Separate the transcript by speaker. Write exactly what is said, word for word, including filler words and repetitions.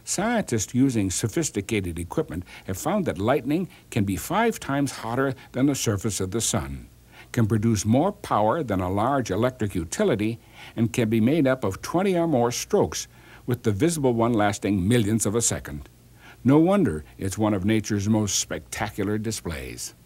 Speaker 1: Scientists using sophisticated equipment have found that lightning can be five times hotter than the surface of the sun, can produce more power than a large electric utility, and can be made up of twenty or more strokes, with the visible one lasting millionths of a second. No wonder it's one of nature's most spectacular displays.